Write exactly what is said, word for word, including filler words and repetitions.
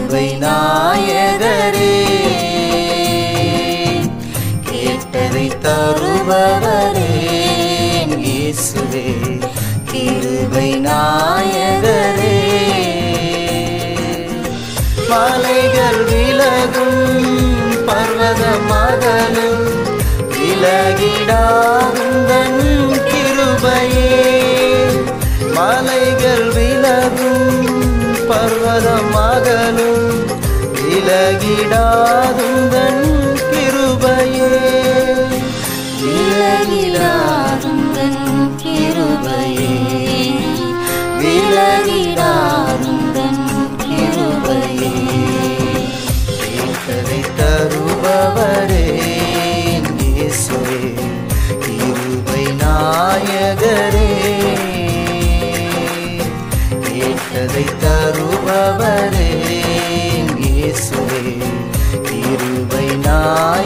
கிருபை நாயகரே, கேட்டதை தருபவரே இயேசுவே, கிருபை நாயகரே. மலைகள் விலகும் பர்வதமகலும் விலகிடாதுந்தன் கிருபையே. மலைகள் விலகும் பர்வதமகலும் விலகிடாதுந்தன் கிருபையே. விலகிடாதுந்தன் கிருபையே, விலகிடாதுந்தன் கிருபையே. கேட்டதை தருபவரே இயேசுவே, கிருபை நாயகரே. கேட்டதை தருபவரே இயேசுவே, கிருபை நாயகரே.